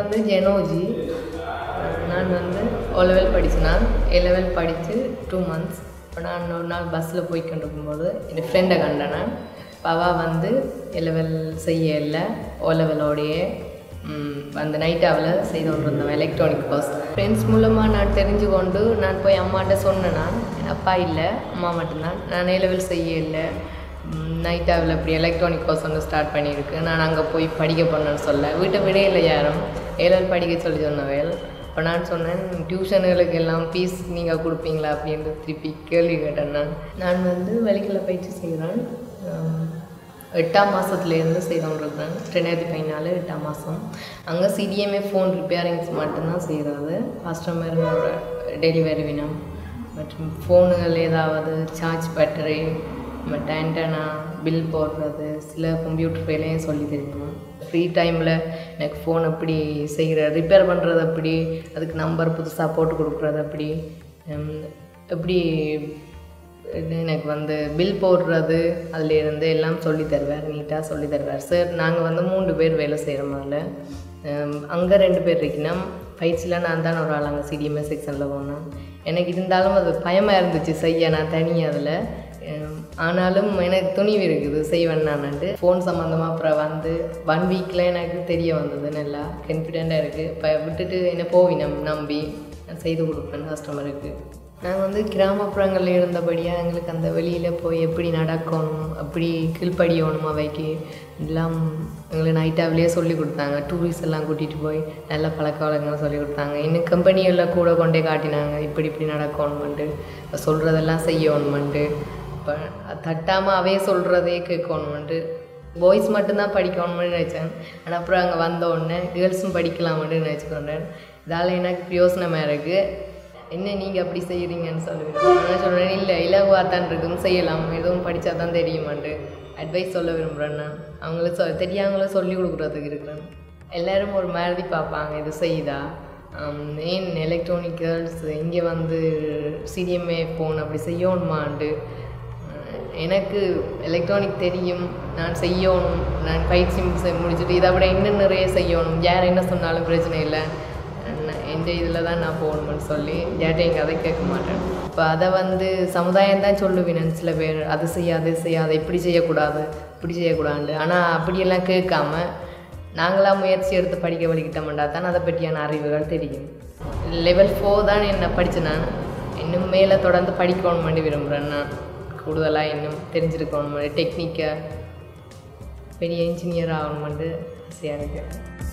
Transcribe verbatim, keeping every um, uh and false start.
வந்து ஜெனோஜி. நான் வந்து ஓ லெவல் படித்தேன். ஏ லெவல் படித்து டூ மந்த்ஸ். இப்போ நான் ஒரு நாள் பஸ்ஸில் போய்கிட்டு இருக்கும்போது என் ஃப்ரெண்டை கண்டேன். அவள் வந்து ஏ லெவல் செய்ய இல்லை, ஓ லெவலோடையே அந்த நைட்டாவில் செய்து கொண்டு இருந்தவன் எலக்ட்ரானிக் கோர்ஸ். ஃப்ரெண்ட்ஸ் மூலமாக நான் தெரிஞ்சு கொண்டு நான் போய் அம்மாட்ட சொன்னேன். நான் அப்பா இல்லை, அம்மா மட்டும்தான். நான் ஏ லெவல் செய்ய இல்லை, நைட்டாவில் இப்படி எலக்ட்ரானிக் கோர்ஸ் ஒன்று ஸ்டார்ட் பண்ணியிருக்கு, நான் அங்கே போய் படிக்க போனேன்னு சொல்ல வீட்டை விட இல்லை யாரும் ஏ லெவல் படிக்க சொல்லி சொன்னவேல். இப்போ நான் சொன்னேன் டியூஷனுகளுக்கு எல்லாம் ஃபீஸ் நீங்கள் கொடுப்பீங்களா அப்படின்ட்டு திருப்பி கேள்வி கேட்டேன். நான் நான் வந்து வெளிக்கில் பயிற்சி செய்கிறேன். எட்டாம் மாதத்துலேருந்து செய்தோன்றிருக்கேன். ரெண்டாயிரத்தி பதினாலு எட்டாம் மாதம். அங்கே சிடிஎம்ஏ ஃபோன் ரிப்பேரிங்ஸ் மட்டும்தான் செய்கிறது. கஸ்டமரோட டெலிவரி வினம் மற்றும் ஃபோனுகள் ஏதாவது சார்ஜ் பேட்டரி மற்ற ஆண்டனா பில் போடுறது, சில கம்ப்யூட்டர் வேலையும் சொல்லி தெரியும். ஃப்ரீ டைமில் எனக்கு ஃபோன் எப்படி செய்கிறது, ரிப்பேர் பண்ணுறது எப்படி, அதுக்கு நம்பர் புதுசாக போட்டு கொடுக்குறது அப்படி எப்படி எனக்கு வந்து பில் போடுறது அதிலேருந்து எல்லாம் சொல்லி தருவார், நீட்டாக சொல்லி தருவார் சார். நாங்கள் வந்து மூன்று பேர் வேலை செய்கிற மாதிரில அங்கே ரெண்டு பேர் இருக்குன்னா பயிற்சியில் நான் தான் ஒரு ஆள் அங்கே சிடிஎம்ஏ செக்ஷனில் போனேன். எனக்கு இருந்தாலும் அது பயமாக இருந்துச்சு செய்ய, நான் தனியாக அதில். ஆனாலும் எனக்கு துணிவு இருக்குது செய்வேன் நான்ட்டு. ஃபோன் சம்மந்தமாக அப்புறம் வந்து ஒன் வீக்கில் எனக்கு தெரிய வந்தது, நல்லா கான்ஃபிடெண்ட்டாக இருக்குது. இப்போ விட்டுட்டு என்ன போவினம் நம்பி நான் செய்து கொடுப்பேன் கஸ்டமருக்கு. நாங்கள் வந்து கிராமப்புறங்களில் இருந்தபடியாக எங்களுக்கு அந்த வெளியில் போய் எப்படி நடக்கணும், அப்படி கீழ்ப்படியணும் அவைக்கு எல்லாம் எங்களுக்கு நைட்டாவிலேயே சொல்லி கொடுத்தாங்க. டூரிஸ்ட் எல்லாம் கூட்டிகிட்டு போய் நல்ல பழக்க வழக்கங்கள் சொல்லி கொடுத்தாங்க. இன்னும் கம்பெனிகளில் கூட கொண்டே காட்டினாங்க இப்படி இப்படி நடக்கணுமெண்டு, சொல்கிறதெல்லாம் செய்யணுமெண்டு. இப்போ தட்டாமல் அவே சொல்கிறதே கேட்கணுமெண்டு. பாய்ஸ் மட்டும்தான் படிக்கணும்னு நினச்சேன். ஆனால் அப்புறம் அங்கே வந்த உடனே கேர்ள்ஸும் படிக்கலாமென்று நினச்சிக்கொண்டேன். இதால் எனக்கு பிரயோசனமாக இருக்குது. என்ன நீங்கள் அப்படி செய்கிறீங்கன்னு சொல்லுவீங்க. நான் சொல்கிறேன் இல்லை இலகுவாக தான் இருக்குன்னு செய்யலாம், எதுவும் படித்தா தான் தெரியுமான்ட்டு அட்வைஸ் சொல்ல விரும்புகிறேன். நான் அவங்கள சொ தெரியாதவங்கள சொல்லி கொடுக்குறதுக்கு இருக்கிறேன். எல்லோரும் ஒரு மாதிரி பார்ப்பாங்க இது செய்தா ஏன் எலக்ட்ரானிக்கல்ஸ் இங்கே வந்து சிடிஎம்ஏ ஃபோன் அப்படி செய்யணுமான்ட்டு. எனக்கு எலக்ட்ரானிக் தெரியும், நான் செய்யணும், நான் பயிற்சி முடிச்சுட்டு இதை விட இன்னும் நிறைய செய்யணும், யார் என்ன சொன்னாலும் பிரச்சனை இல்லை, எந்த இதில் தான் நான் போகணும்னு சொல்லி யார்ட்டையும் கதை கேட்க மாட்டேன். இப்போ அதை வந்து சமுதாயம் தான் சொல்லுவேன் சில பேர், அது செய்யாது செய்யாது இப்படி செய்யக்கூடாது இப்படி செய்யக்கூடாது. ஆனால் அப்படியெல்லாம் கேட்காம நாங்களாக முயற்சி எடுத்து படிக்க வலிக்கிட்டோம்னா தான் அதை பற்றியான அறிவுகள் தெரியும். லெவல் ஃபோர் தான் என்ன படித்தேன். நான் இன்னும் மேலே தொடர்ந்து படிக்கணும்னு விரும்புகிறேன். நான் கூடுதலாக இன்னும் தெரிஞ்சிருக்கணும், டெக்னிக்கை பெரிய இன்ஜினியர் ஆகணுமெண்டு ஆசையாக இருக்குது.